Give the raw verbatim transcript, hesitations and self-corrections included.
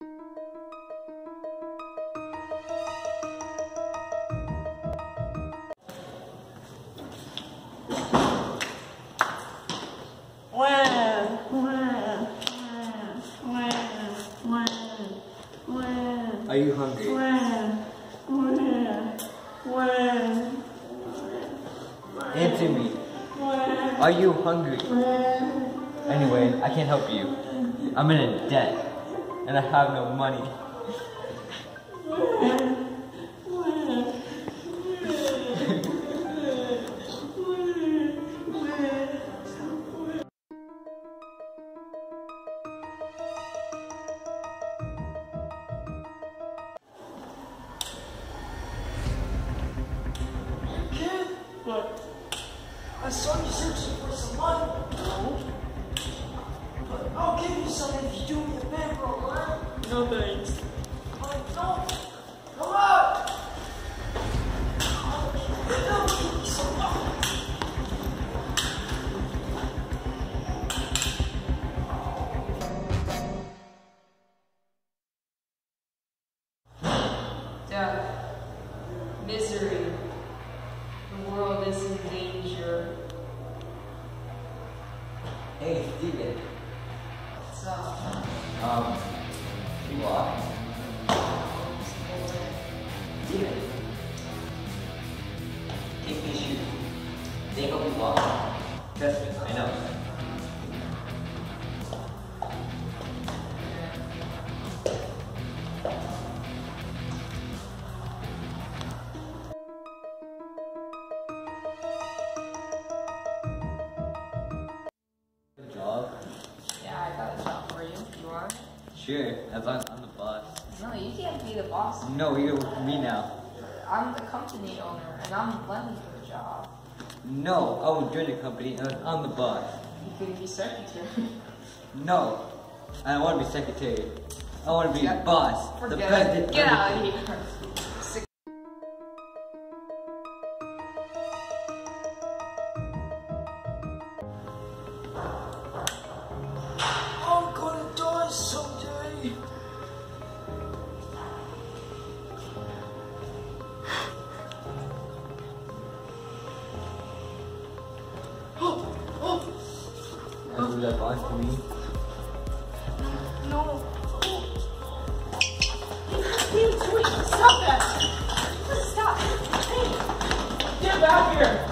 Are you hungry? Answer me. Are you hungry? Anyway, I can't help you. I'm in a debt, and I have no money. But I saw you searching for some money. No. But I'll give you some if you do me a favor, alright? No thanks. Like, no. Come on! I'll give you some money. Death. Misery. The world is in danger. Hey, Steven. What's up? Um, you are? Steven. Take these shoes. They help you walk. Trust me, I know. Job? Yeah, I got a job for you. You are? Sure, as long as I'm the boss. No, you can't be the boss. No, you're with me now. I'm the company owner, and I'm running for the job. No, I will join the company and I'm the boss. You could be secretary. No, I don't want to be secretary. I want to be Yeah. the boss, the Forget president. it. Get out of everything. here. Sick. I'm gonna die someday. Oh, oh. And do that boss to me. No. Hey, wait, stop that. Stop. Hey, get back here.